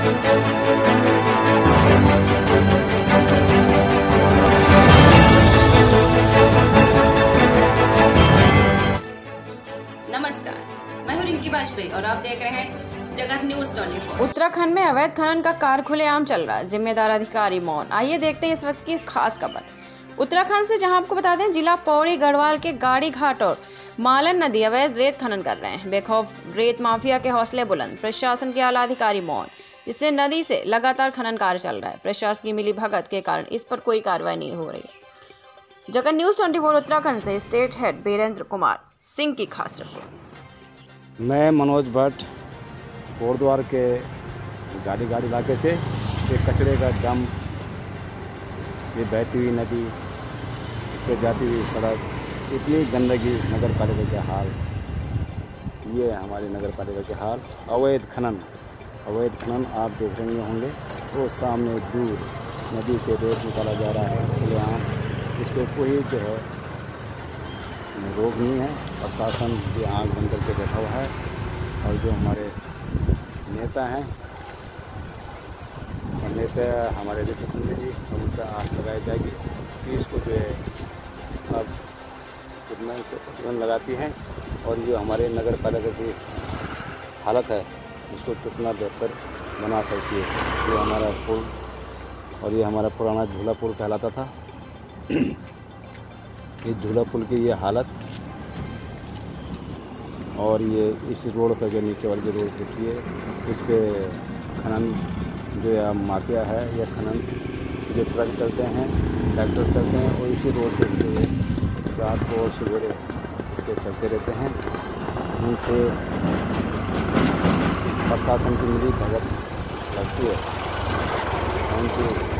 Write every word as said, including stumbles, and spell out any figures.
नमस्कार, मैं हूं रिंकी वाजपेयी और आप देख रहे हैं जगत न्यूज चौबीस। उत्तराखंड में अवैध खनन का कार्य खुलेआम चल रहा है, जिम्मेदार अधिकारी मौन। आइए देखते हैं इस वक्त की खास खबर। उत्तराखंड से जहां आपको बता दें, जिला पौड़ी गढ़वाल के गाड़ी घाट और मालन नदी अवैध रेत खनन कर रहे हैं। बेखौफ रेत माफिया के हौसले बुलंद, प्रशासन के आला अधिकारी मौन, जिससे नदी से लगातार खनन कार्य चल रहा है। प्रशासन की मिली भगत के कारण इस पर कोई कार्रवाई नहीं हो रही। जगत न्यूज चौबीस उत्तराखंड से स्टेट हेड बीरेंद्र कुमार सिंह की खास रिपोर्ट। मैं मनोज भट्ट कोटद्वार के गाड़ी घाट इलाके से। ये कचरे का डम, ये बहती हुई नदी, इस पर जाती हुई सड़क, इतनी गंदगी, नगर पालिका के हाल, ये हमारी नगर पालिका के हाल। अवैध खनन अवैध खनन आप देख रहे होंगे, वो सामने दूर नदी से रेत निकाला जा रहा है खुलेआम। इस पर कोई जो है रोक नहीं है। प्रशासन की आँख बंद करके बैठा हुआ है और जो हमारे नेता हैं और नेता हमारे वित्त जी, उन पर आँख लगाई जाएगी कि इसको जो है अब कितना प्रतिबंध लगाती हैं और जो हमारे नगर पालिका की हालत है उसको कितना बेहतर बना सकती है। ये हमारा पुल और ये हमारा पुराना झूला पुल कहलाता था। ये झूला पुल की ये हालत और ये इस रोड पर जो नीचे वाली जो रोड देखिए, इस पे खनन जो है माफिया है, या खनन जो ट्रक चलते हैं, ट्रैक्टर चलते हैं, और इसी रोड से जो है रात को और सवेरे इस पर चलते रहते हैं। इनसे प्रशासन की मिली भगत लगती है। उनकी